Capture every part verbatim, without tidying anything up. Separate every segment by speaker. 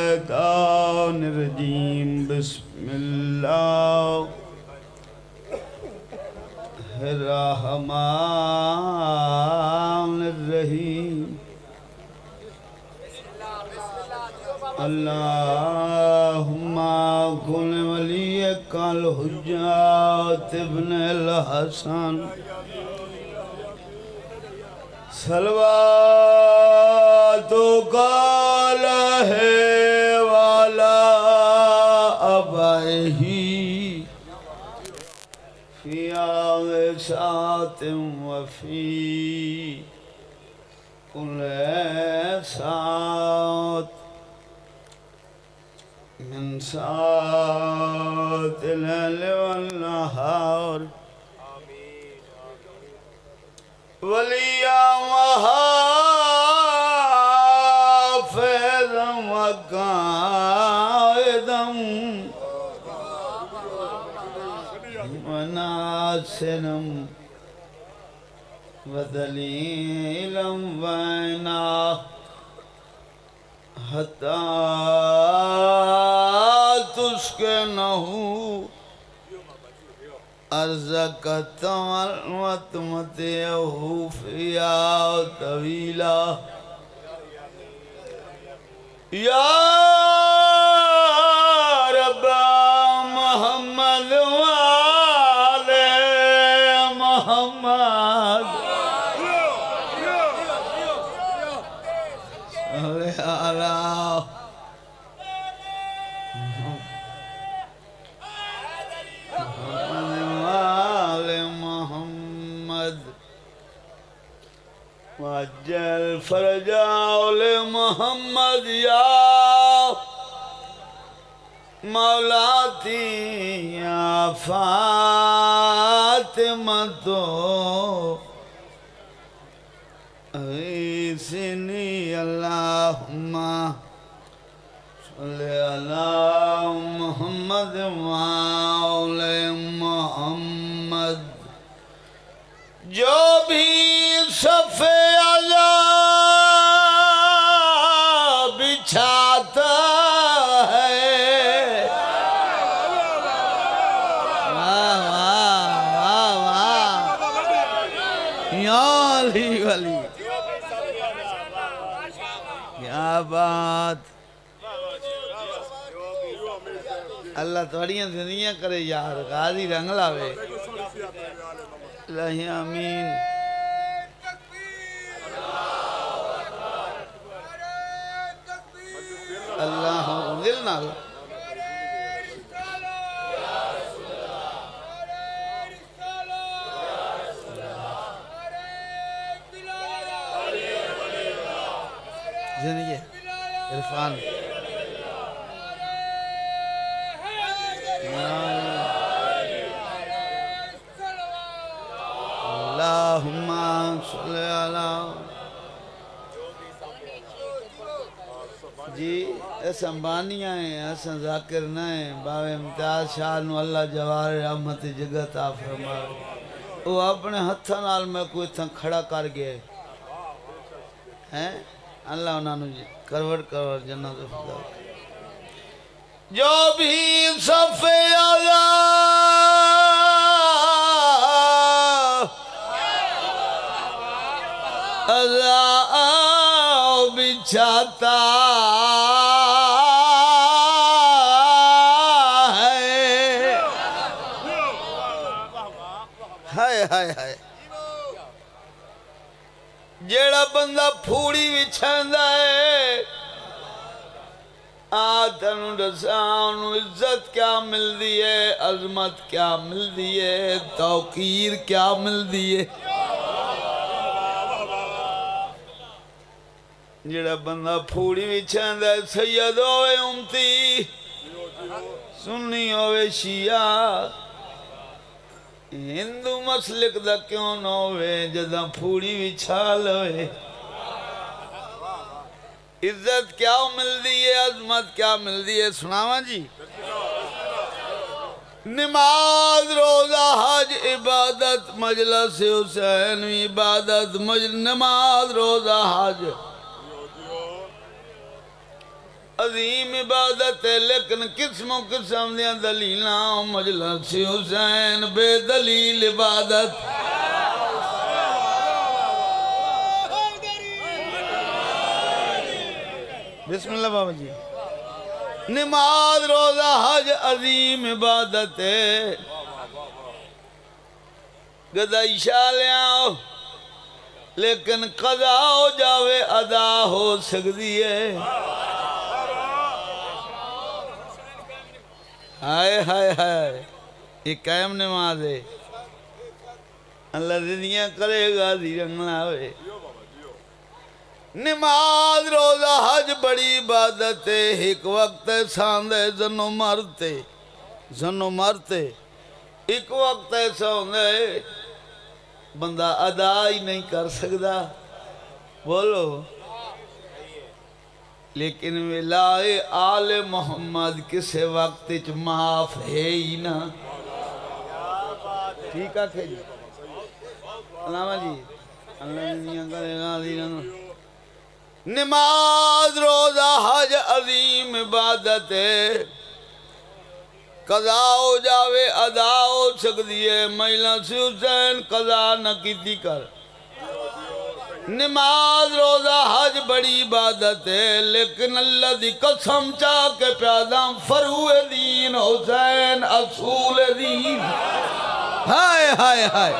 Speaker 1: الشیطان الرجیم بسم اللہ الرحمن الرحیم اللہم کن ولیک الحجات ابن الحسن صلواتو قال ہے والا ابائہی فی آغشات وفی کل سات من سات اللیل والنہار ولیاں وحافظاً وقائداً وناصراً ودلیلاً وعینا حتی تسکنہ ارزقت وتمتعہ فیہا طویلا یا رب محمد وآل محمد صلی اللہ وعجل فرجاء لمحمد یا مولاتی یا فاطمہ تو غیثنی اللہم صلی اللہ محمد وآل محمد جو بھی صف عذاب بچھاتا ہے واہ واہ واہ واہ یا علی ولی کیا بات اللہ توڑیاں زندگیاں کرے یار غازی رنگ لاوے اللہ آمین اللہ دل نال زندگی عرفان اللہم صلی اللہ جی ایسا بانیاں ہیں ایسا ذاکر نہ ہیں باوے امتیاز شاہ نو اللہ جوار رحمت جگت آ فرمائے وہ اپنے ہتھا نال میں کوئی تھا کھڑا کر گئے ہیں اللہ انہوں نے کروڑ کروڑ جنت افضل جو بھی صف عذاب عذاب بچھاتا ہے ہائے ہائے ہائے جیڑا بندہ پھوڑی وچھاندا ہے آدھن رسان عزت کیا مل دیئے عظمت کیا مل دیئے توقیر کیا مل دیئے جڑا بندہ پھوڑی وچھاندا ہے سید ہوئے امتی سنی ہوئے شیعہ ہندو مسلک دا کیوں نہ ہوئے جدہ پھوڑی وچھال ہوئے عزت کیا مل دیئے عظمت کیا مل دیئے سناواں جی نماز روزہ حج عبادت مجلس حسین عبادت نماز روزہ حج عظیم عبادت ہے لیکن قسموں قسم دیا دلیلاں مجلس حسین بے دلیل عبادت بسم اللہ بابا جی نماز روزہ حج عظیم عبادت ہے گدہ عشاء لے آؤ لیکن قضا ہو جاوے ادا ہو سکتی ہے ہائے ہائے ہائے یہ قائم نماز ہے اللہ دنیا کرے گا دیرنگ لاوے نماز روزہ حج بڑی عبادت ہے ایک وقت ایسا ہے زنو مرتے زنو مرتے ایک وقت ایسا ہے بندہ ادا ہی نہیں کر سکتا بولو لیکن ولائے آل محمد کسے وقت چ معاف ہے ہی نا ٹھیک ہے جی علامہ جی اللہ دنیا کرے گا دیرنگ نماز روزہ حج عظیم عبادت ہے قضا ہو جاوے ادا ہو سکتی ہے مجلس حسین قضا نہ کیتی کر نماز روزہ حج بڑی عبادت ہے لیکن اللہ دی قسم چاہ کے پیاداں فروع دین حسین اصول دین ہائے ہائے ہائے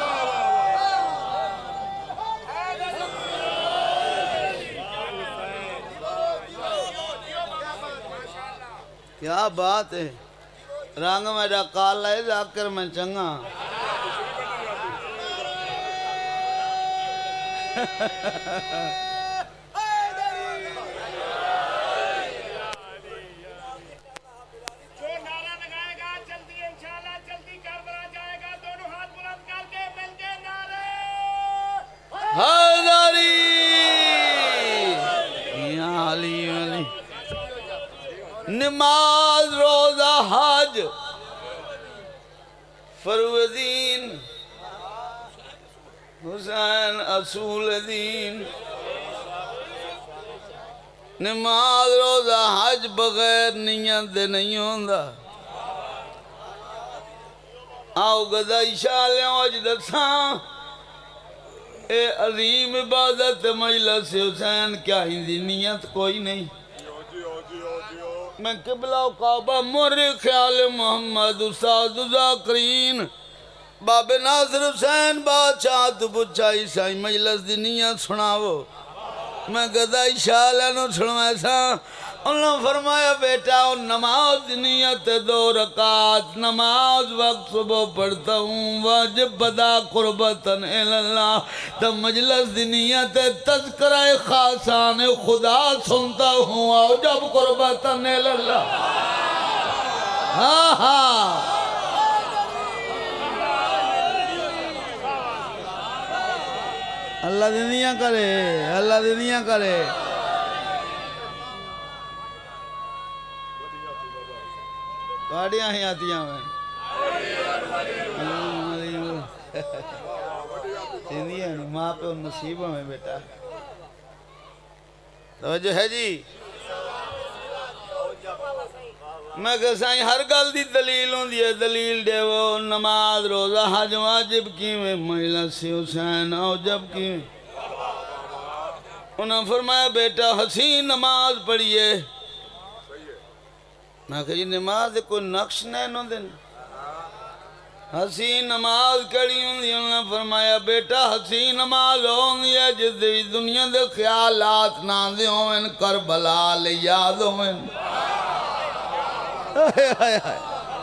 Speaker 1: کیا بات ہے رنگ میرا کالا ہے ذاکر میں چنگا
Speaker 2: جو نعرہ لگائے گا جلدی انشاءاللہ جلدی کربلا جائے گا دونوں ہاتھ بلند کر کے مل کے نعرے
Speaker 1: حیدری یا علی علی نماز روزہ حج فروع دین حسین اصول دین نماز روزہ حج بغیر نیت دے نہیں ہوندہ آؤ گدہ عشاء لے آج دساں اے عظیم عبادت مجلس حسین کیا ہندی نیت کوئی نہیں میں قبلہ و کعبہ موری خیال محمد استاد ذاکرین باب ناصر حسین بادشاہ تو پچھا عیسائی مجلس دی نیت سناو میں گدہ عشاء لینو سنوائے سا انہوں نے فرمایا بیٹا نماز دی نیت دو رکعت نماز وقت صبح پڑھتا ہوں واجب بدا قربتاً اللہ تو مجلس دی نیت تذکرہ خاصان خدا سنتا ہوں آؤ جب قربتاً اللہ ہاں ہاں اللہ دنیا کرے اللہ دنیا کرے گاڑیاں ہی آتی ہیں میں سندھیاں نہیں ماں پہ ان نصیبوں میں بیٹا توجہ ہے جی میں کہ سائیں ہر گل دی دلیل ہوں دی دلیل دے وہ نماز روزہ حج واجب کی میں مجلس حسین آؤ جب کی انہوں نے فرمایا بیٹا حسین نماز پڑھئے میں کہا جی نماز کوئی نقش نہیں دن حسین نماز کڑی ہوں دی انہوں نے فرمایا بیٹا حسین نماز ہوں دی ہے جس دی دنیا دے خیالات ناندے ہوئن کربلا لے یاد ہوئن ہائے ہائے ہائے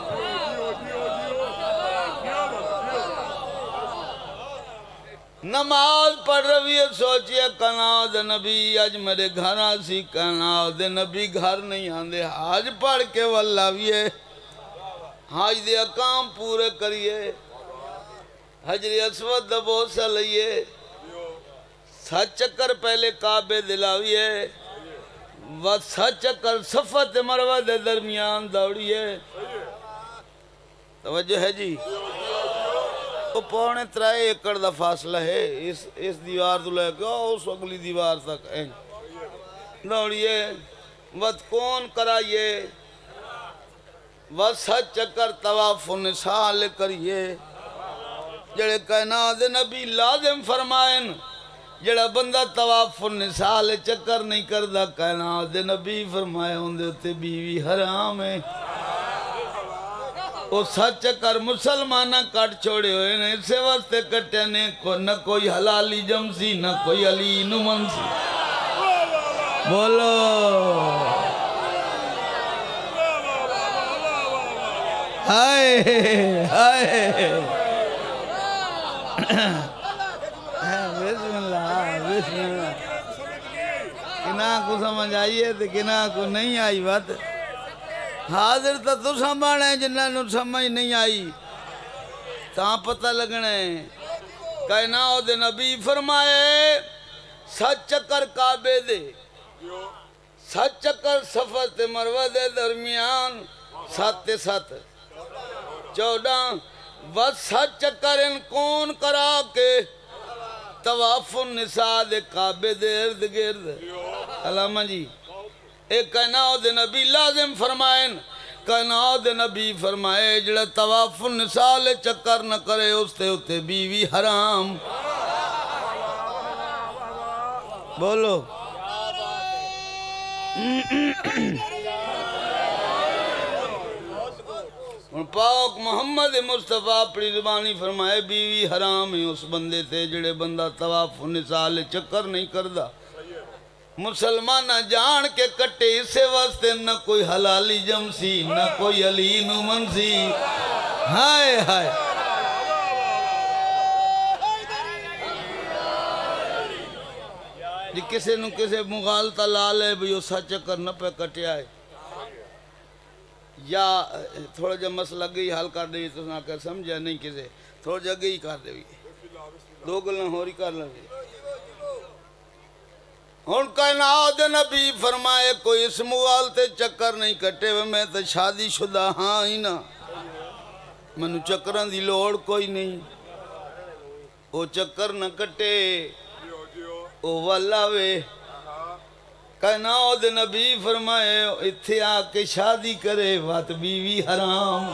Speaker 1: نماز پڑھ رہی ہے سوچئے کنا دے نبی آج میرے گھر آسی کنا دے نبی گھر نہیں آندے حاج پڑھ کے واللہ بھی ہے حاج دے اقام پورے کریے حجر اسود دبو سا لئیے سچ چکر پہلے کعبے دلاویے و سچ چکر صفت مروہ دے درمیان دوڑیے توجہ ہے جی تو پونے ترائے ایکڑ دا فاصلہ ہے اس اس دیوار تو لے کے اس اگلی دیوار تک دوڑیے وت کون کرائیے وت سچ چکر طواف النساء کریے جڑے کائنات نبی لازم فرمائن جڑا بندہ طواف النساء چکر نہیں کردا کائنات نبی فرمائے ہوندے تے بیوی حرام ہے وہ سچ چکر مسلمانہ کٹ چھوڑے ہوئے نے اسے واسطے کٹے نے نہ کوئی حلالی جمسی نہ کوئی علی نمنسی بولو ہائے ہائے بسم اللہ بسم اللہ کنہ کو سمجھ آئیے تو کنہ کو نہیں آئی بات حاضر تا تو سمجھنے جنہاں نو سمجھ نہیں آئی تاں پتہ لگنے کائنات نبی فرمائے سچ چکر کعبے دے سچ چکر صفا تے مروہ دے درمیان سات سات چودہ بس سچ چکر ان کون کرا کے طواف النساء دے کعبے دے ارد گرد علامہ جی ایک کائنات نبی لازم فرمائن کائنات نبی فرمائے جڑا طواف النساء لے چکر نہ کرے اس تے اتے بیوی حرام بولو پاک محمد مصطفیٰ اپنی زبانی فرمائے بیوی حرام ہے اس بندے تھے جڑے بندہ طواف النساء لے چکر نہیں کردہ مسلمانہ جان کے کٹے اسے واسطے نہ کوئی حلالی جمسی نہ کوئی علی نمنسی ہائے ہائے جی کسے نو کسے مغالطہ لال ہے بھی اسا چکر نہ پہ کٹے آئے یا تھوڑا جا مسئلہ گئی حال کر دے تو نہ کر سمجھا نہیں کسے تھوڑا جا گئی کر دے دو گلن ہو رہی کر لگے ان کائنات نبی فرمائے کوئی اس مغالطے چکر نہیں کٹے وہ میں تو شادی شدہ ہاں ہی نا منو چکران دی لوڑ کوئی نہیں وہ چکر نہ کٹے او واللہ وے کائنات نبی فرمائے اتھے آ کے شادی کرے وات بیوی حرام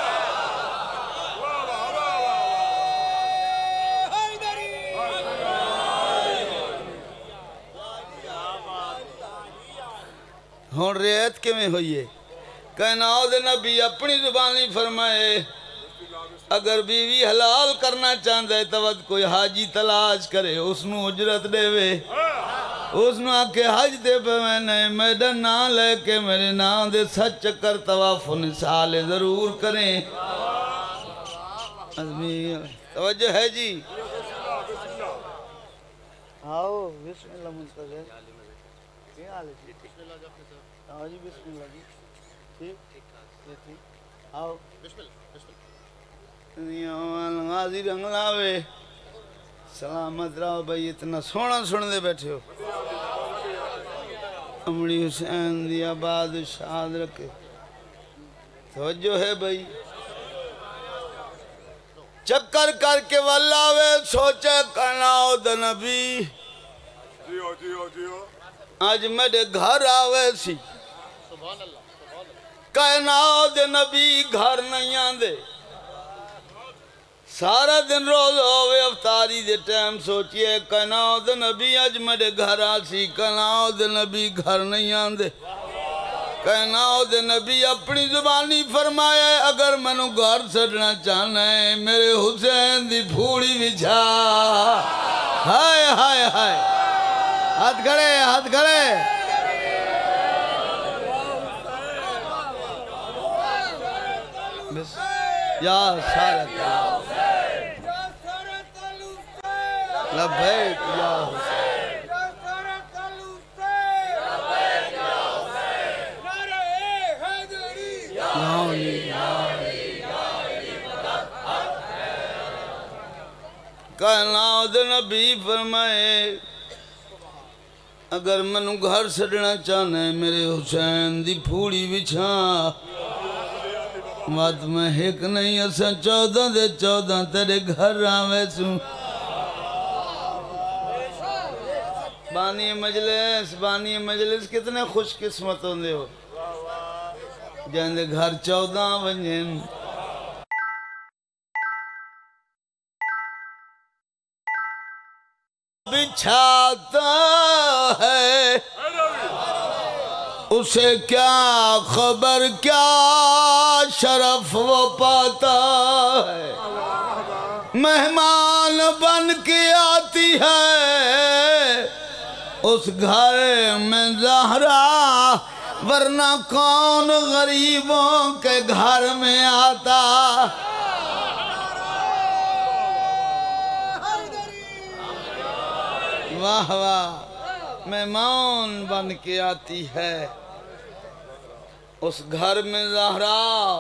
Speaker 1: ہون ریت کے میں ہوئیے کائنات نبی اپنی زبانی فرمائے اگر بیوی حلال کرنا چاہتا ہے تو کوئی حاجی تلاش کرے اس نو اجرت دے وے اس نو آکے حج دے پہ میں نے میڈا نا لے کے میرے نام دے سچ چکر طواف النساء ضرور کریں توجہ ہے جی آؤ بسم اللہ منتظر کیا حال ہے جی آؤ جی بسم اللہ جی ٹھیک ٹھیک آؤ بسم اللہ غازی رنگلاوے سلامت رہو بھائی اتنا سونا سن دے بیٹھے ہو امڑی حسین دی آباد شاد رکھے توجہ ہے بھائی چکر کر کے واللاوے سوچے کائنات نبی آج میرے گھر آوے سی کائنات نبی گھر نہیں آندے سارا دن روز ہوئے افطاری دے ٹائم سوچئے کائنات نبی اج میرے گھر آسی کائنات نبی گھر نہیں آندے کائنات نبی اپنی زبانی فرمایا اگر منو گھر سڑنا چاہنا ہے میرے حسین دی پھوڑی بچھا ہائے ہائے ہائے ہاتھ کھڑے ہاتھ کھڑے یا سارت لبیک یا حسین کائنات نبی فرمائے اگر منو گھر سڑنا چاہنا ہے میرے حسین دی پھوڑی بچھا بات میں ایک نہیں اسا چودہ دے چودہ تیرے گھر آوے سوں بانی مجلس بانی مجلس کتنے خوش قسمت ہوندے ہو جاندے گھر چودہ ونجن بچھاتا ہے اسے کیا خبر کیا شرف وہ پاتا ہے مہمان بن کے آتی ہے اس گھر میں زہرا ورنہ کون غریبوں کے گھر میں آتا واہ واہ مہمان بن کے آتی ہے اس گھر میں زہرا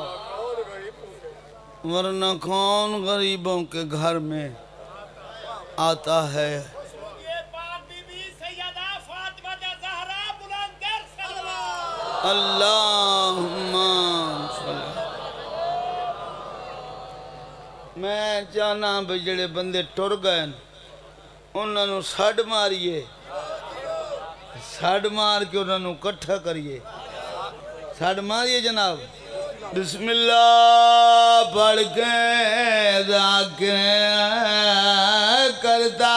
Speaker 1: ورنہ کون غریبوں کے گھر میں آتا ہے
Speaker 2: یہ پاک بی بی سیدہ فاطمہ زہرا بلندر صلوات
Speaker 1: اللہم صلی میں چاہنا بھی جڑے بندے ٹر گئے انہوں نے ساڑھ ماریے ساڑھ مار کے انہوں نے کٹھا کریے ساڑھ ماریے جناب بسم اللہ پڑھ کے ذاکر کرتا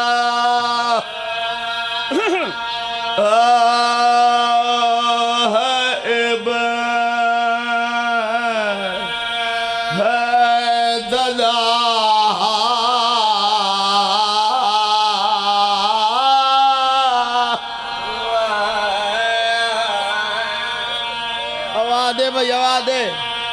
Speaker 1: آوادے بھائی آوادے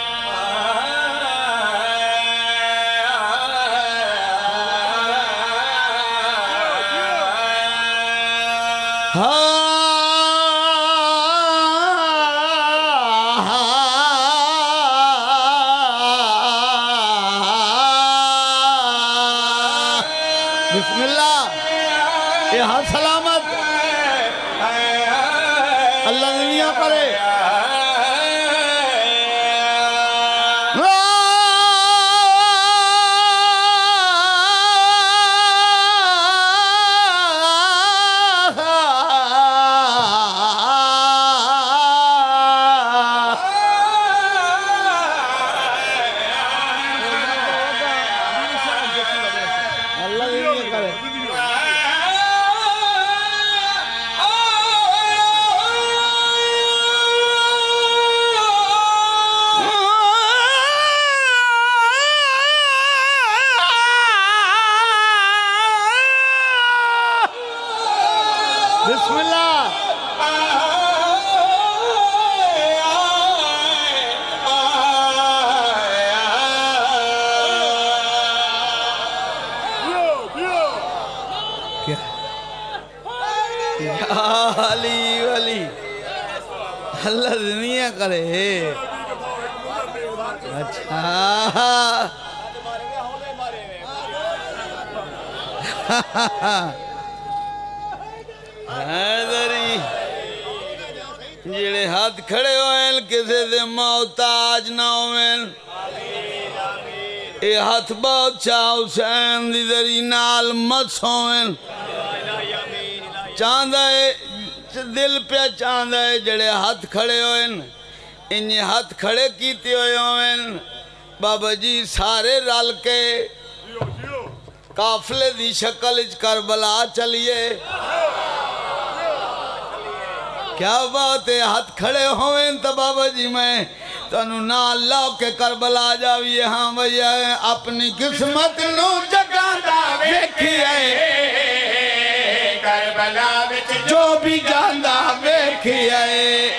Speaker 1: بسم اللہ یہ ہاتھ سلامت اللہ دنیا کرے بسم اللہ یا علی ولی اللہ دنیا کرے اچھا حیدری جڑے ہاتھ کھڑے ہوئے کسے دے محتاج نہ ہوئے اے ہاتھ بادشاہ حسین دی دری نال مس ہوئے چاندہ دل پہ چاندہ جڑے ہاتھ کھڑے ہوئے انہیں ہاتھ کھڑے کیتے ہوئے ہوئے بابا جی سارے رل کے قافلے دی شکل کربلا چلیے کیا بات ہے ہاتھ کھڑے ہوئے تو بابا جی میں تو نہ اللہ کے کربلا جاویے ہاں بھیا اپنی قسمت نو جگاندہ ویکھیے کربلا وچ جو بھی جاندہ ویکھیے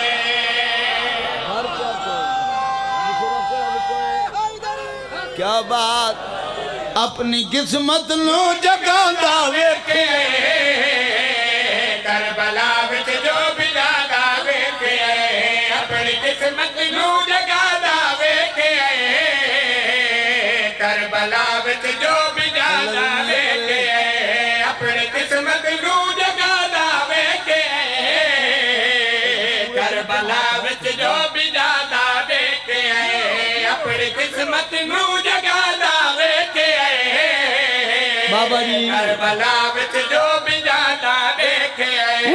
Speaker 1: کیا بات اپنی قسمت نو جگاندہ ویکھیے
Speaker 2: کربلا وچ جو بھی جاندہ ویکھیے اپنی قسمت نو جگاندہ ویکھیے کربلا وچ جو بھی جاندہ ویکھیے اپنی قسمت نو جگاندہ ویکھیے کربلا وچ جو بھی جاندہ ویکھیے اپنی قسمت نو جگاندہ ویکھیے
Speaker 1: بابا بابا جی
Speaker 2: کربلا وچ جو بھی جانا دیکھے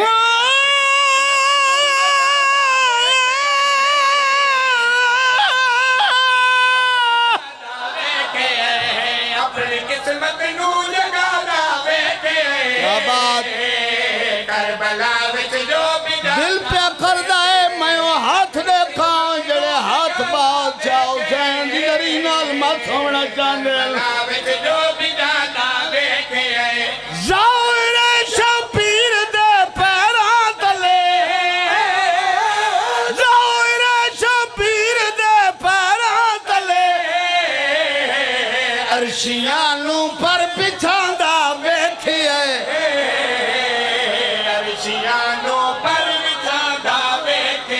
Speaker 2: اپنی قسمت نو جگانا بیٹھے کربلا وچ جو بھی جانا
Speaker 1: دل پہ کردہ ہے میں وہ ہاتھ دیکھاں جڑے ہاتھ بادشاہ حسین دی لری نال مت ہونا چاندے
Speaker 2: کربلا وچ جو بھی جانا بیٹھے
Speaker 1: زہر شبیر دے پیراں تلے زہر شبیر دے پیراں تلے عرشیاں نوں پر بچھاندا ویکھے
Speaker 2: عرشیانوں پر بچھاندا ویکھے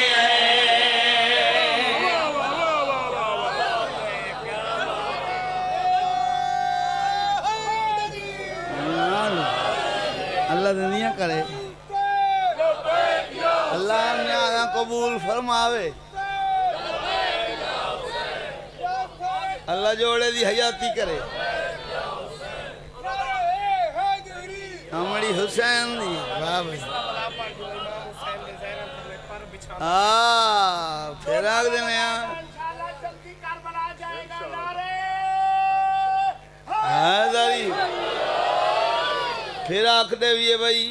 Speaker 1: اللہ دنیا کرے اللہ نے آیا قبول فرماوے اللہ جوڑے دی حیاتی کرے ہماری حسین دی بابا آہ پھر آگ دینے آن
Speaker 2: انشاءاللہ جلدی کربلا جائے گا نعرے
Speaker 1: حیدری پھر آکھ دے بھی بھائی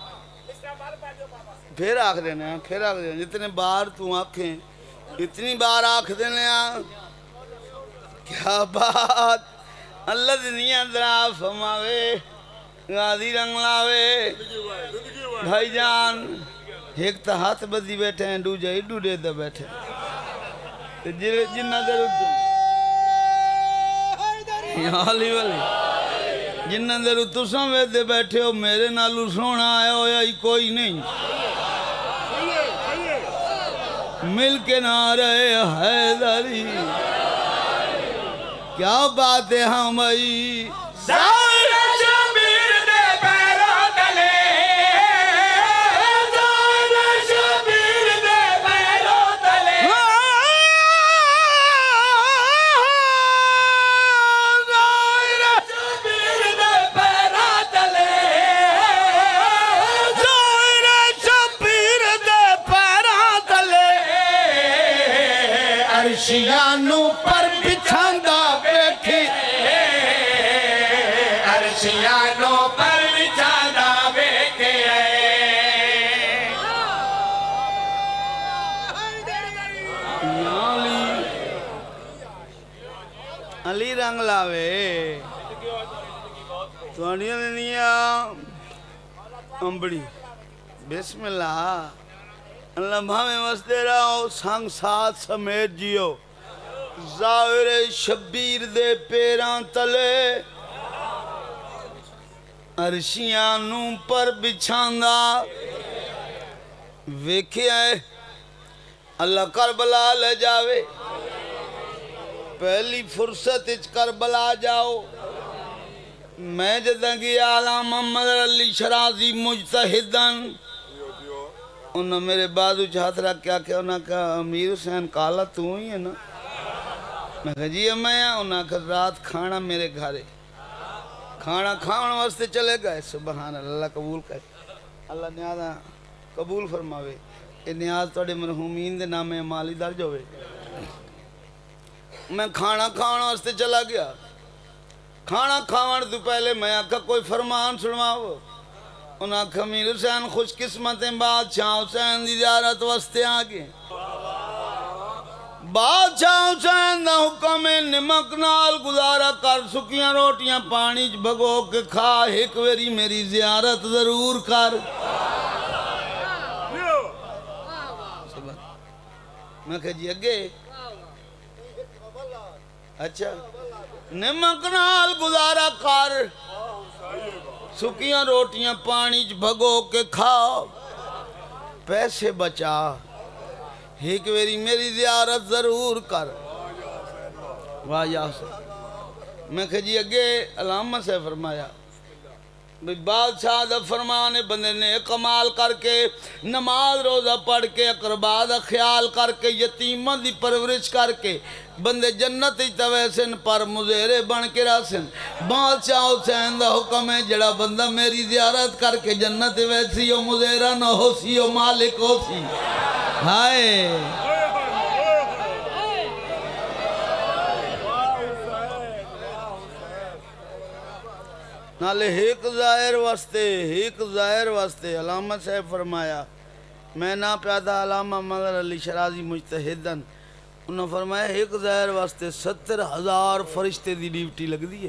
Speaker 1: پھر آکھ دینے آن پھر آکھ دینے جتنے بار تو آنکھیں اتنی بار آکھ دینے آن کیا بات اللہ دنیا درہ فرماوے غازی رنگ لاوے بھائی جان ایک تا ہاتھ بدی بیٹھے ہیں دو جائے دو دے دے بیٹھے جنہ در حالی والی جنہ در تو سمجھ دے بیٹھے ہو میرے نالو سونا آئے ہو یا کوئی نہیں مل کے نہ رہے حیدری کیا بات ہے ہم بھائی
Speaker 2: زہر شبیر دے پیراں تلے زہر شبیر دے پیراں تلے زہر شبیر دے پیراں تلے
Speaker 1: زہر شبیر دے پیراں تلے عرشیانوں پر بچھاندہ بیٹھی
Speaker 2: عرشیانوں پر بچھانا بیٹھے
Speaker 1: علی علی رنگ لاوے توڑیاں دنیا امبڑی بسم اللہ اللہ بھامے مستے رہو سنگ ساتھ سمیت جیو ظاہر شبیر دے پیران تلے عرشیانوں پر بچھاندہ ویکھے آئے اللہ کربلا لے جاوے پہلی فرصت اچ کربلا جاؤ میں جدہ کی آلہ محمد علی شرازی مجتہدن انہوں میرے بازو چاہت رہا کیا کہ انہوں نے کہا امیر حسین کالا تو ہی ہے نا میں کہا جی میں انہوں نے کہا رات کھانا میرے گھارے کھانا کھانا واسطے چلے گئے سبحان اللہ قبول کرے اللہ نیازہ قبول فرماوے کہ نیاز توڑے مرحومین دے نامے مالی درج ہوئے میں کھانا کھانا واسطے چلا گیا کھانا کھانا تو پہلے میں آکھا کوئی فرمان سنواؤ انہاں آکھا امیر حسین خوش قسمتیں بادشاہ حسین دی زیارت واسطے آگے بادشاہ حسین دا حکم نمک نال گزارا کر سکیاں روٹیاں پانی بھگو کے کھا ایک ویری میری زیارت ضرور کر میں کہا جی اگے اچھا نمک نال گزارا کر سکیاں روٹیاں پانی بھگو کے کھا پیسے بچا ایک ویری میری زیارت ضرور کر واہ یا حسین میں کہا جی اگے علامہ سے فرمایا بادشاہ دا فرمان ہے بندے نے کمال کر کے نماز روزہ پڑھ کے اقربا دا خیال کر کے یتیمہ دی پرورش کر کے بندے جنت ہی تویسن پر مزیرے بن کے راسن بادشاہ حسین دا حکم ہے جڑا بندہ میری زیارت کر کے جنت ویسی ہو مزیرہ نہ ہو سی ہو مالک ہو سی ہائے نالے ایک ظاہر واسطے ایک ظاہر واسطے علامہ صاحب فرمایا میں نہ پیدا علامہ مظہر علی شرازی مجتہدن انہوں فرمایا ایک ظاہر واسطے ستر ہزار فرشتے دی ڈیوٹی لگ دی ہے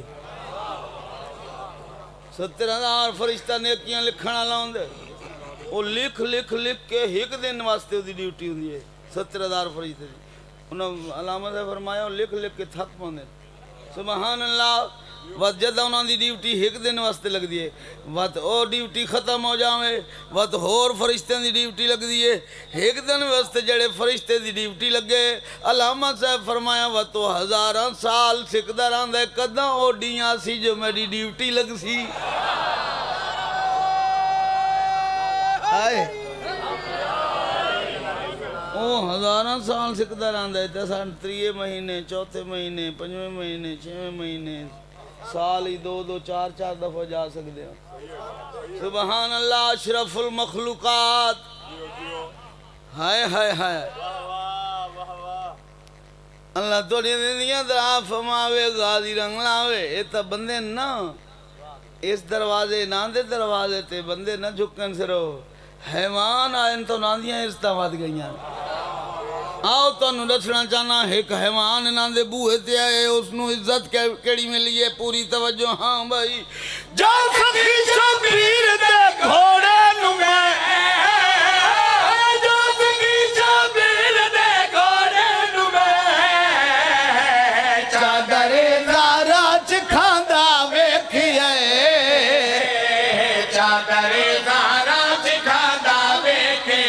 Speaker 1: ستر ہزار فرشتہ نیکیاں لکھنا لاؤں دے وہ لکھ لکھ لکھ کے ایک دن واسطے دی ڈیوٹی ہوندی ہے ستر ہزار فرشتے دی انہوں علامہ صاحب فرمایا وہ لکھ لکھ کے تھک پاؤں دے سبحان اللہ وقت جدہ انہوں دی ڈیوٹی ایک دن واسطے لگ دیئے وقت او ڈیوٹی ختم ہو جاوے وقت اور فرشتے دی ڈیوٹی لگ دیئے ایک دن واسطے جڑے فرشتے دی ڈیوٹی لگے علامہ صاحب فرمایا وقت وہ ہزاران سال سکدہ راندے قدہ او ڈیاں سی جو میری ڈیوٹی لگ سی آئے او ہزاران سال سکدہ راندے تیسان تریے مہینے چوتھے مہینے پنجویں مہینے چھویں مہینے سال ہی دو دو چار چار دفعہ جا سکتے ہیں سبحان اللہ اشرف المخلوقات ہائے ہائے ہائے اللہ توڑی دنیا درہ فرماوے غازی رنگ لاوے اے تا بندے نا اس دروازے ناندے دروازے تے بندے نہ جھکن سے رہو حیوان آئین تو ناندیاں اس طاوات گئیاں آؤ تو انہوں رچنا چاہنا ایک حیوان انہاں دے بوہے تے آئے اس نو عزت کیڑی ملی ہے پوری توجہ ہاں بھائی جو سخی شبیر دے گھوڑے نمے جو سخی شبیر دے گھوڑے نمے چادر زارا چکھاندہ ویکھیے چادر زارا چکھاندہ ویکھیے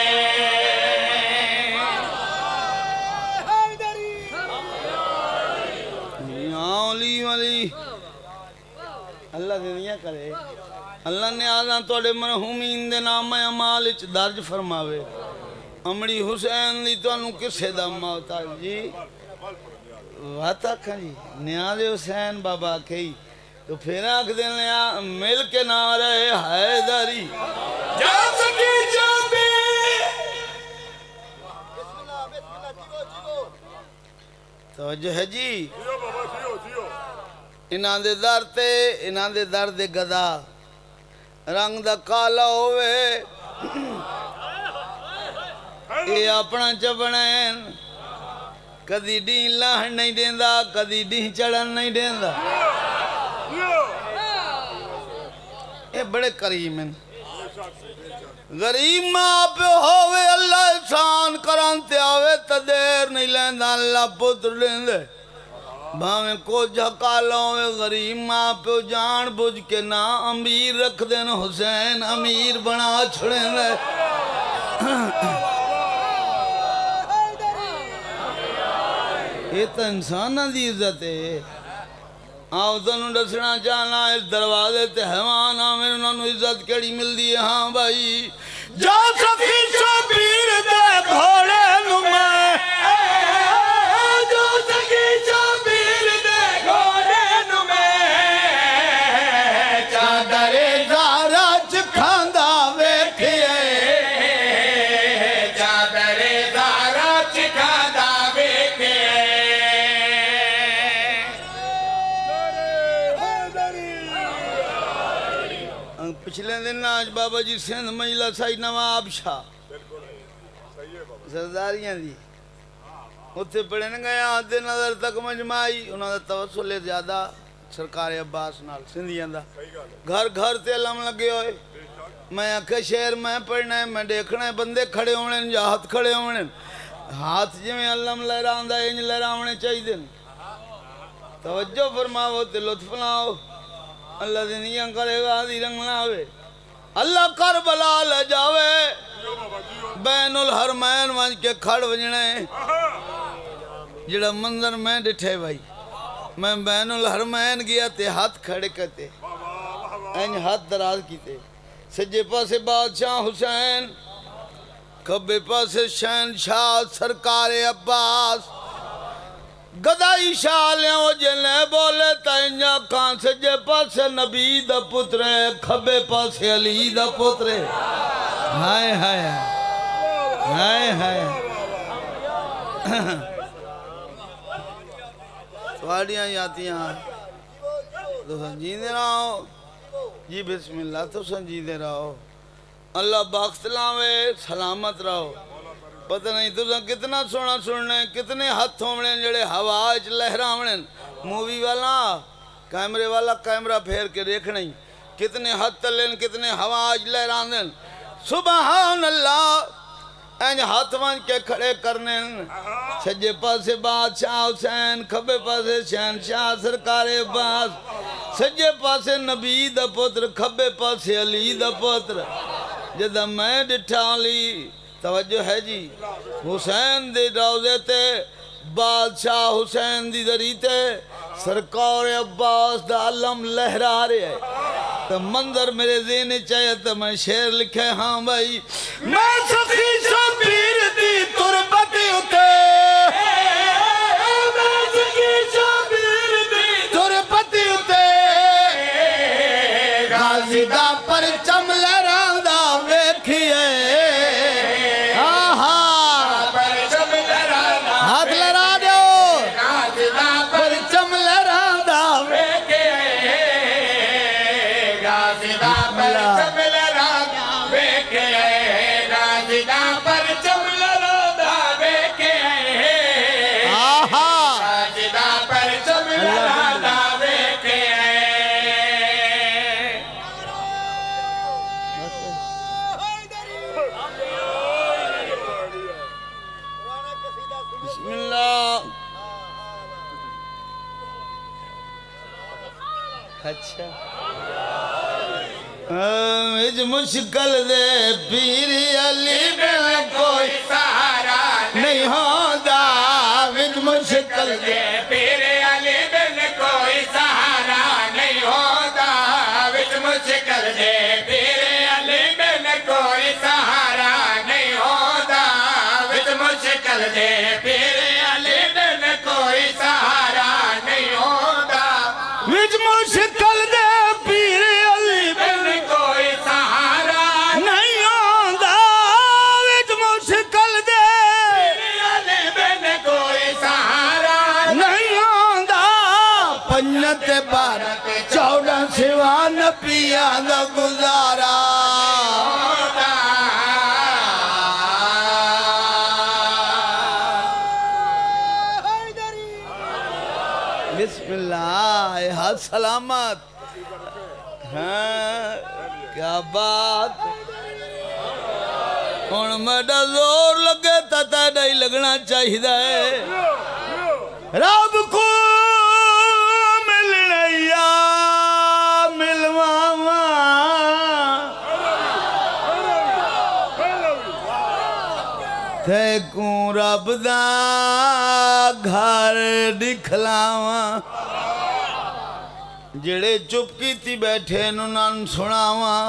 Speaker 1: اللہ دنیا کرے اللہ نے آزاں توڑے مرحومین دے نام اعمال اچ درج فرماوے امڑی حسین دی تو انہوں کسے دا موت آئے جی وات آکھا جی نیاز حسین بابا کہی تو پھر آکھ دیں لیا مل کے نعرہ حیدری جا سکی جابے توجہ ہے جی انہاں دے در تے انہاں دے در دے گدا رنگ دا کالا ہوئے اے اپنا چبنین کدی ڈین لاہن نہیں دیندہ کدی ڈین چڑھن نہیں دیندہ اے بڑے کریم ہیں غریب ماں پہ ہوئے اللہ احسان کرانتے آوے تدیر نہیں لیندہ اللہ پتر لیندے بھاویں کو جھکا لوے غریب ماں پہ جان بجھ کے نا امیر رکھ دین حسین امیر بنا چھڑیں دے یہ تو انسانہ دی عزت ہے آؤ تنہوں ڈسنا چاہنا اس دروازے تے حیوان آمین انہوں نے عزت کیڑی مل دی ہاں بھائی جا سکی شبیر دے گھوڑے نمائے جو سکی شبیر دے گھوڑے نمائے چادر زارا چکھاندہ ویکھیے چادر زارا چکھاندہ ویکھیے پچھلے دن آج بابا جی سندھ مجلہ سائی نواب شاہ سرداریاں دی اتھے پڑھنے گیا آدھے نظر تک مجمعی انہوں نے توسلے زیادہ سرکار عباس نال سندھیاں دا گھر گھر تے علم لگے ہوئے میں آکھے شہر میں پڑھنا ہے میں دیکھنا ہے بندے کھڑے ہونے یا ہاتھ کھڑے ہونے ہاتھ جی میں علم لہران دا انج لہرانے چاہی دن توجہ فرماؤ تے لطف لاؤ اللہ دنیا کرے گا دی رنگ لاوے اللہ کربلا لے جاوے بین الحرمین وانج کے کھڑ وجنے جڑا منظر میں ڈٹھے بھائی میں بین الحرمین گیا تے ہاتھ کھڑے کہتے این ہاتھ دراز کیتے سجے پاسے بادشاہ حسین کھبے پاسے شہنشاہ سرکار عباس گدائی شالیاں جلے بولے تائنیا کان سجے پاسے نبی دا پترے کھبے پاسے علی دا پترے ہائے ہائے ہائے ہائے سواڑیاں یاتیاں تو سنجیدے رہو جی بسم اللہ تو سنجیدے رہو اللہ باخت لاوے سلامت رہو پتہ نہیں تو کتنا سونا سننے کتنے ہاتھ ہومنے جڑے ہواج لہراونے مووی والا کیمرے والا کیمرہ پھیر کے دیکھنے کتنے ہاتھ تلین کتنے ہواج لہراندن سبحان اللہ این ہاتھ وان کے کھڑے کرنے سجے پاسے بادشاہ حسین کھبے پاسے شہنشاہ سرکار عباس سجے پاسے نبی دا پتر کھبے پاسے علی دا پتر جدہ میں ڈٹھا لی توجہ ہے جی حسین دی روزے تے بادشاہ حسین دی دری تے سرکار عباس دا علم لہرا رہے ہے تو منظر میرے ذہن چاہیے تو میں شعر لکھے ہاں بھائی میں سخی شبیر دی تربتی اتے میں سخی شبیر دی تربتی اتے غازی دا پرچم لہران دا ویکھیے اچھا مجھ مشکل دے پیری علی بن کوئی سہارا نہیں ہوتا مجھ مشکل دے پیری علی بن کوئی سہارا نہیں ہوتا مجھ مشکل دے پیری علی بن کوئی سہارا نہیں ہوتا مجھ مشکل دے پیری علی بن کوئی سہارا نہیں ہوتا مجھ مشکل دے پیر علی بن کوئی سہارا نہیں ہوتا مجھ مشکل دے پیر علی بن کوئی سہارا نہیں ہوتا پنجت بارت چودہ سوان پیان دا گزارا بسم اللہ ہاتھ سلامت ہاں کیا بات ان میڈا زور لگے تا تا ڈائی لگنا چاہی دائے رب کو ملنیا ملواما تے کون رب دا گھر دکھلاواں جڑے چپ کی تھی بیٹھے ننان سناواں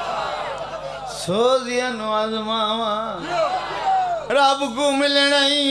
Speaker 1: سوزیاں نوازماواں رب کو ملنا ہی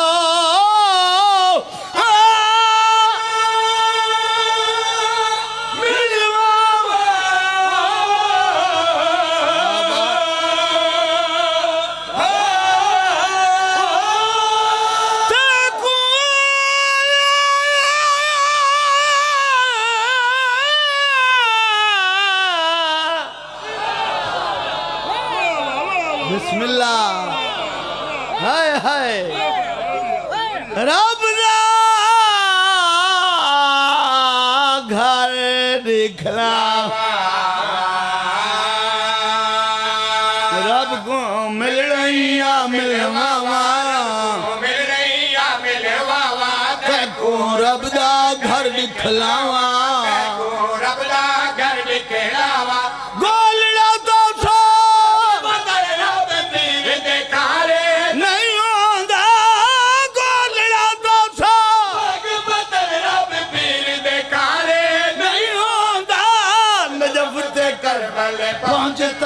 Speaker 1: بسم اللہ ہائے ہائے رب دا گھر دکھلاواں رب کو ملنیا ملواواں ملنیا ملواواں تے کو رب دا گھر دکھلاواں رب دا گھر دکھلاواں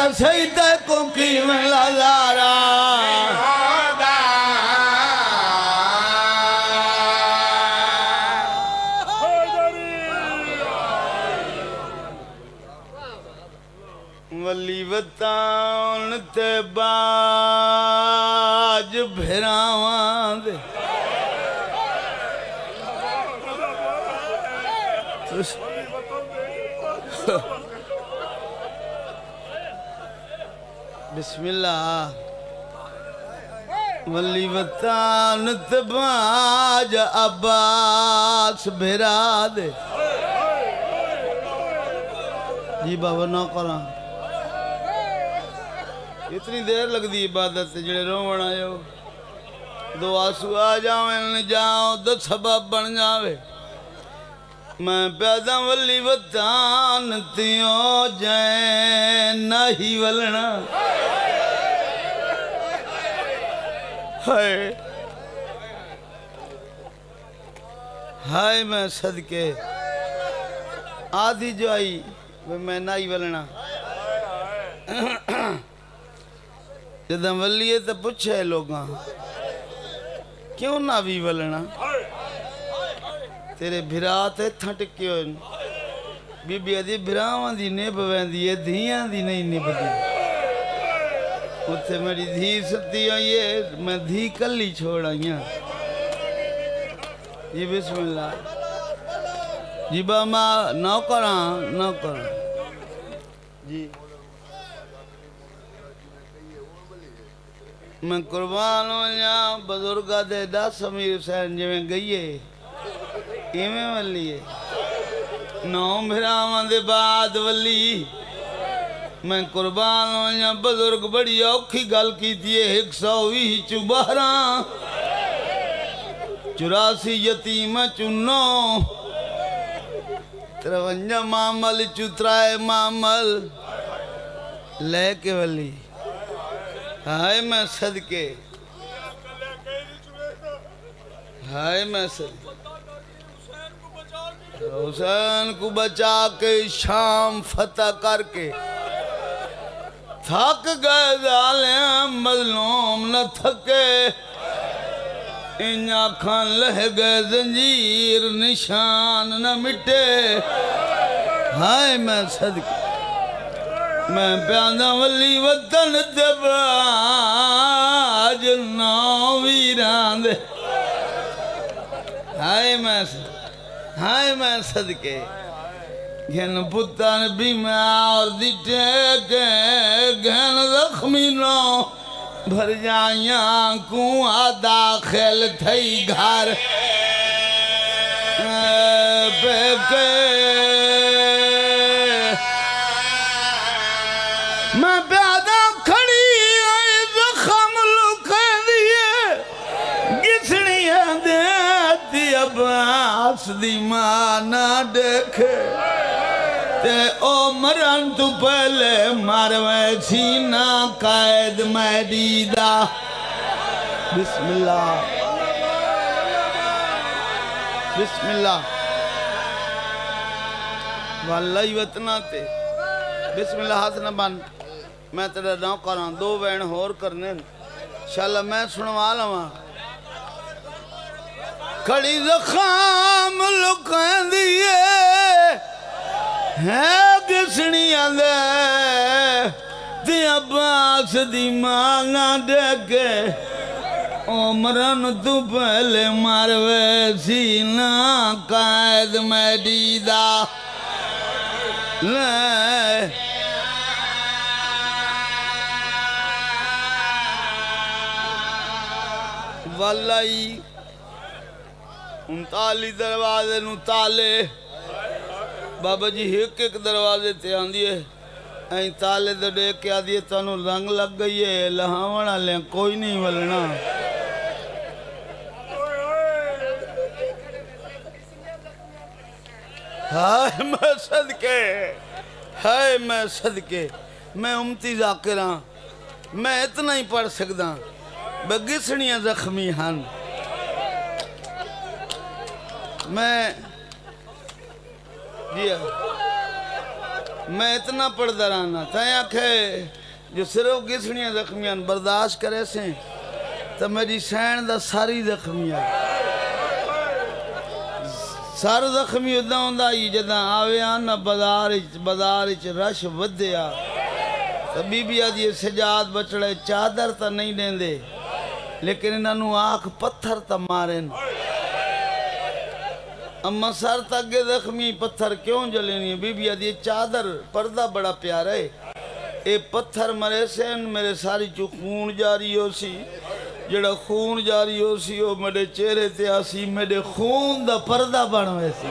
Speaker 1: سید کو کی میں لازارا ولی وطان تے باج بھراواں دے بسم اللہ ولی وطان تے باج عباس بھرا دے جی بابا نہ کراں اتنی دیر لگ دی عبادت سے جڑے رومن آئے ہو دو آسو آ جاؤں جاؤں دو سبب بن جاوے میں پیدا ولی وطان تیوں جائیں نہیں ولنا ہائے ہائے میں صدقے آدھی جو آئی میں نہیں ولنا جدہ ولیے تو پوچھے لوگاں کیوں نہ بھی ولنا تیرے بھرات ہے تھنٹکے ہوئے بی بی ادھی بھراواں دی نیب ویندی ہے دھیاں دی نہیں نیب دی اتھے میری دھی ستی ہوئی ہے میں دھی کلی چھوڑ آئی ہیں جی بسم اللہ جی با ماں نو کران نو کران جی میں قربان ہوں یا بزرگا دے دا سمیر حسین جو میں گئیے ایمیں ولی ہے نو بھراواں دے بعد ولی میں قربان ہوں یا بزرگ بڑی اوکھی گل کی دیئے ایک سوی چو بہران چوراسی یتیم چنو ترونجا معامل چترائے معامل لے کے ولی ہائے میں صدقے ہائے میں صدقے حسین کو بچا کے شام فتح کر کے تھک گئے ظالم مظلوم نہ تھکے ان آنکھاں لہ گئے زنجیر نشان نہ مٹے ہائے میں صدقے میں پیادا ولی وطن دباج نو ویران دے ہائے میں ہائے میں صدقے گھن پتن بیمار دی ٹیکے گھن زخمی نو بھر جائیاں کنواں داخل تھئی گھر پیکے میں پیادا کھڑی آئی زخم لکھے دیئے گسڑیاں دیتی عباس دی ماں نہ دیکھے تے او مرن تو پہلے مروے سینہ قائد میں دیدہ بسم اللہ بسم اللہ واللہ وطنہ تے بسم اللہ ہاتھ نہ بند میں تیرے نو کران دو وین ہور کرنے انشاءاللہ میں سنوا لواں کھڑی زخام لکھیں دیئے ہے گسنیاں دے دی عباس دی مانا ڈیکے عمرن تو پہلے مروے سینہ قائد میں دیدہ لے والائی انتالی دروازے نو تالے بابا جی ایک ایک دروازے تے آن دیئے این تالے دے دے کے آ دیئے تانو رنگ لگ گئی ہے لہاونا لیں کوئی نہیں ولنا ہائے میں صدقے ہائے میں صدقے میں امتی ذاکراں میں اتنا ہی پڑھ سکتا بگسنیاں زخمی ہن میں جی میں اتنا پڑھ درانا تھا آنکھے جو صرف گسنیاں زخمیاں برداشت کرے سے تو میری سین دا ساری زخمیاں سار زخمی ادھا ہوندہ ہی جدہ آوے آنا بازار اچ رش ودیا تو بی بی آدھی سجاد بچڑے چادر تا نہیں دیں دے لیکن انہوں آنکھ پتھر تا مارن اما سر تک زخمی پتھر کیوں جلینی ہے بی بی آدھی چادر پردہ بڑا پیارا ہے اے پتھر مرے سے میرے ساری چو خون جاری ہو سی جڑا خون جاری ہو سی وہ میرے چہرے تے آسی میرے خون دا پردہ بنوے سی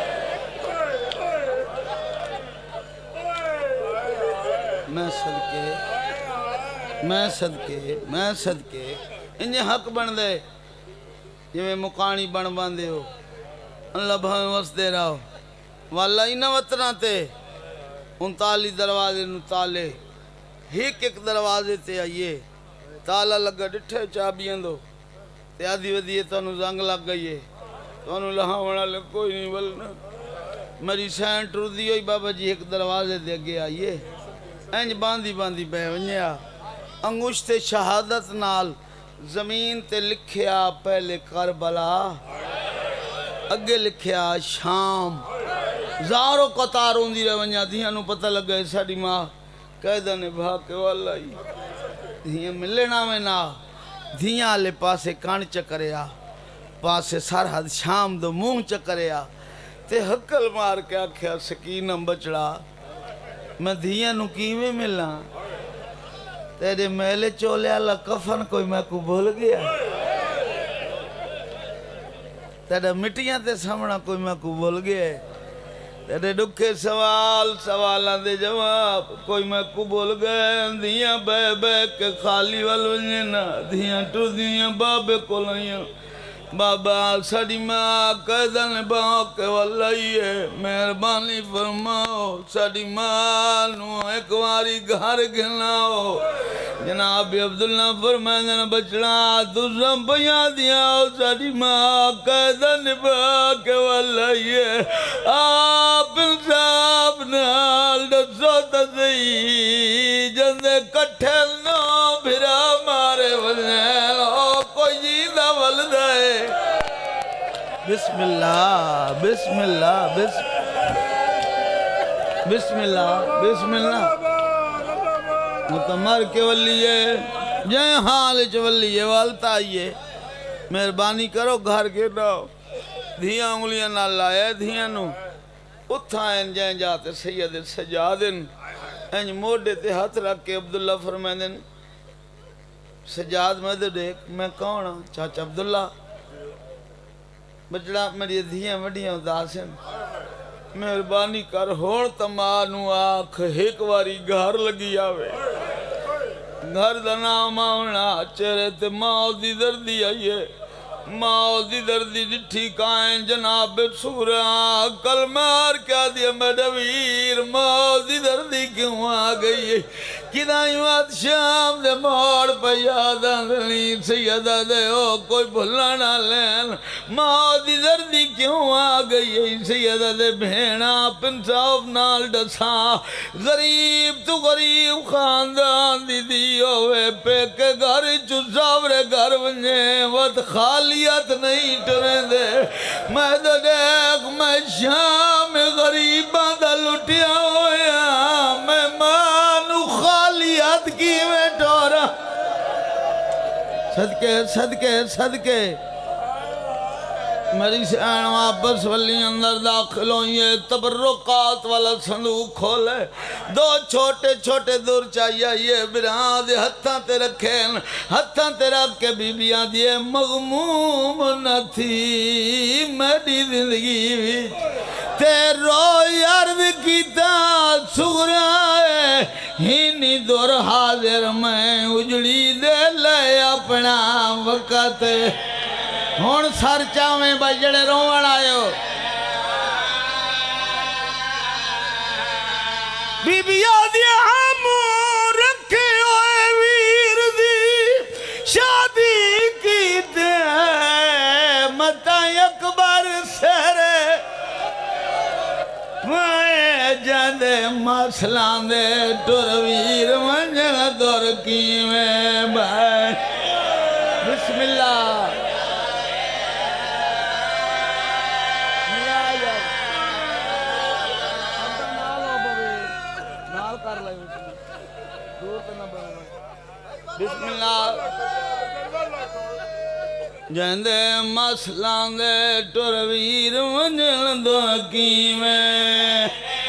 Speaker 1: میں صدقے میں صدقے میں صدقے انجھے حق بن دے یہ میں مقانی بن باندے ہو اللہ بھائیں وس دے رہا ہو واللہ ہی نہ وطنہ تے انتالی دروازے نو تالے ایک ایک دروازے تے آئیے تالا لگا ڈٹھے چابیاں دو تے آدھی ودیے تو انہوں زنگ لگ گئیے تو انہوں لہاں وڑا لے کوئی نہیں بلنا میری سین ٹر دی ہوئی بابا جی ایک دروازے دے گے آئیے اینج باندھی باندھی بے ونیا انگوشت شہادت نال زمین تے لکھیا پہلے کربلا اگے لکھیا شام زارو قطار ہوندی رہ ونیا دھیاں نو پتہ لگ گئے ساڑی ماں قیدہ نے بھا کے واللہ ہی دھیاں ملنا میں نا دھیاں لے پاسے کان چکریا پاسے سرحد شام دو مون چکریا تے حقل مار کے آکھیا سکینم بچڑا میں دھیاں نو کیویں ملا تیرے میلے چولے اللہ کفن کوئی میں کو بھول گیا تیرے مٹیاں تے سامنا کوئی میں کو بھول گیا تیرے ڈکھے سوال سوالہ دے جواب کوئی میں کو بھول گئے دھیاں بے بے کے خالی والوجینا دھیاں ٹو دھیاں بابے کو لائیاں بابا ساڑی ماں قیدن باؤ کے واللہیے مہربانی فرماؤ ساڑی ماں نو ایک واری گھر گھناؤ جناب عبداللہ فرمائے جنہ بچڑا دوسرم پہیا دیا ساڑی ماں قیدن باؤ کے واللہیے آپ انصاف نال دسو تسی جندے کٹھے نو بھرا مارے وزنین او کوئی جیدہ والدائے بسم اللہ بسم اللہ بسم اللہ بسم اللہ متمر کے ولی ہے جائیں حال چ ولی ہے والتا آئیے مہربانی کرو گھر کے ناؤ دھیاں انگلیاں نہ لائے دھیاں نو اتھائیں جائیں جاتے سید سجادن انج موڑے تے ہاتھ رکھ کے عبداللہ فرمائدن سجاد میں دے دیکھ میں کون ہوں چاچا عبداللہ بچڑا میری دھیاں وڈیاں اداسن مہربانی کر ہون تمانو آنکھ ایک واری گھر لگی آوے گھر دا نام آونا چہرے تے ماں دی دردی آئیے ماں دی دردی ڈٹھی کائیں جناب سورہ کل مار کیا دیا میرے ویر ماں دی دردی کیوں آ گئی کدائیں وقت شام دے موڑ پہ یاداں دلین سیدہ دے او کوئی بھلا نہ لین ماں دی دردی کیوں آ گئی سیدہ دے بھینا پنصاف نال ڈساں غریب تو غریب خاندان دی دی ہوئے پہ کے گھر چوزاورے گھر ونجے وقت خالیت نہیں ٹریں دے میں دے دیکھ میں شام غریباں دا لٹیا ہویا میں مانو خالیت کی میں ٹورا صدقے صدقے صدقے میری سین واپس ولی اندر داخل ہوئیے تبرکات والا صندوق کھولے دو چھوٹے چھوٹے دور چاہیے یہ بران دے ہتھاں تے رکھیں ہتھاں تے رکھ کے بی بیاں دیئے مغموم نہ تھی میری زندگی بھی تیرو یارد کیتا سغرائے ہینی دور حاضر میں اجڑی دے لے اپنا وقت ہون سر چاویں بجڑے روڑ آئیو بی بی آدھی ہمو رکھے ہوئے ویر دی شادی کی دے متہ اکبر سرے میں جن جہدے مسلان دے ٹرویر منجل دور کی میں بھائی بسم اللہ بسم اللہ جہندے مسلان دے ٹرویر منجل دور کی میں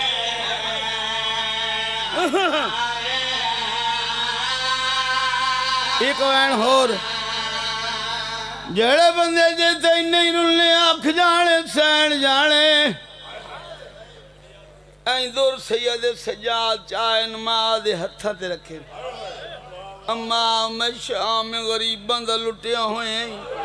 Speaker 1: ایک وین ہور جڑے بندے جیتے نہیں رلنے آکھ جانے سین جانے این دور سید سجاد چاہے نماز ہتھا تے رکھے اماں میں شام غریب بندہ لٹیا ہوئے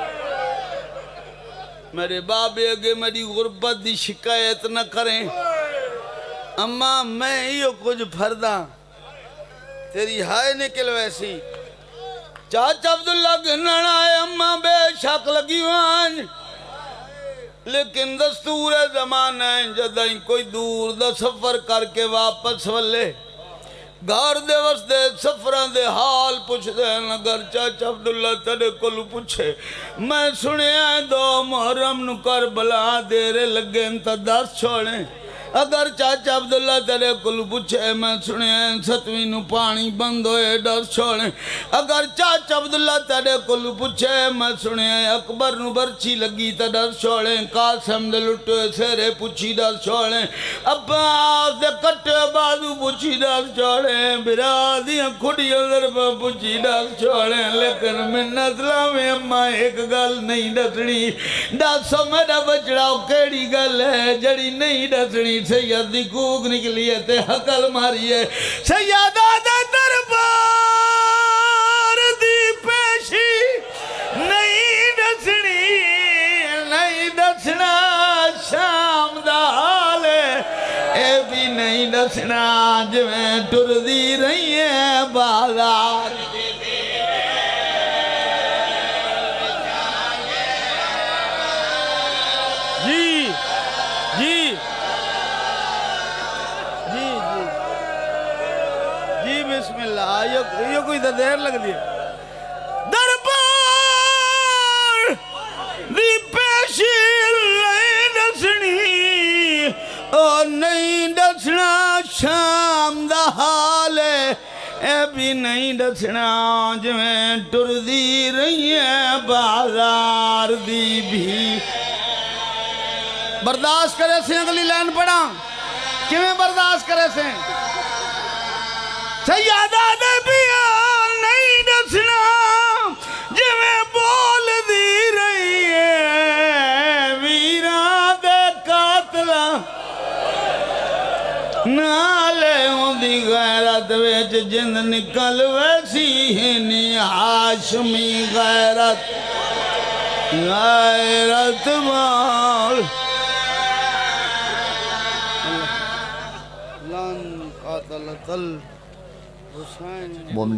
Speaker 1: میرے بابے اگے میری غربت دی شکایت نہ کریں اماں میں یہ کچھ پھردہ تیری ہائے نکل ویسی چاچا عبداللہ گھنن آئے اماں بے شک لگی وانج لیکن دستور زمانہ ہے جدائیں کوئی دور دا سفر کر کے واپس والے گھر دے وستے سفران دے حال پوچھ دے اگر چاچا عبداللہ تیرے کلو پوچھے میں سنے آئے دو محرم نو کربلا دیرے لگے انتا دس چھوڑیں اگر چاچا عبداللہ تیرے کلو پوچھے میں سنے ستویں نو پانی بند ہوئے ڈر چھوڑیں اگر چاچا عبداللہ تیرے کلو پوچھے میں سنے اکبر نو برچی لگی تا ڈر چھوڑیں قاسم دے لٹے سیرے پوچھی ڈر چھوڑیں عباس دے کٹے بازو پوچھی ڈر چھوڑیں برادیاں کھڑی اندر پر پوچھی ڈر چھوڑیں لیکن من نسلہ میں اماں ایک گل نہیں ڈسنی ڈاسو میرا بچڑاؤ کیڑی گل ہے جڑی نہیں ڈسنی سید دی کوک نکلی ہے تے حقل ماری ہے سیدہ دے دربار دی پیشی نہیں دسنی نہیں دسنا شام دا حال ہے اے بھی نہیں دسنا جویں ٹر دی رہی ہے بازار جی جی بسم اللہ یہ کوئی دیر لگ دیا دربار دی پیشی نہیں دسنی اور نہیں دسنا شام دا حال ہے اے بھی نہیں دسنا جویں ٹر دی رہی ہے بازار دی بھی برداشت کرے سے اگلی لائن پڑھا کیویں برداشت کرے سے سیادہ دے بیان نہیں دسنا جویں بول دی رہی ہے ویران دے قاتلہ نالے ہوں دی غیرت ویچ جند نکل ویسی ہنی ہاشمی غیرت غیرت مال لن قاتل قلب حسین